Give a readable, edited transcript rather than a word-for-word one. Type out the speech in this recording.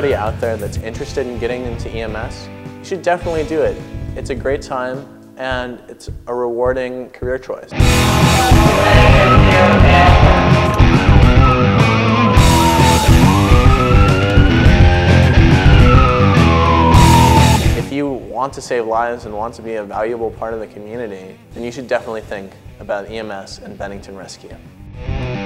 anybody out there that's interested in getting into EMS, you should definitely do it. It's a great time and it's a rewarding career choice. If you want to save lives and want to be a valuable part of the community, then you should definitely think about EMS and Bennington Rescue.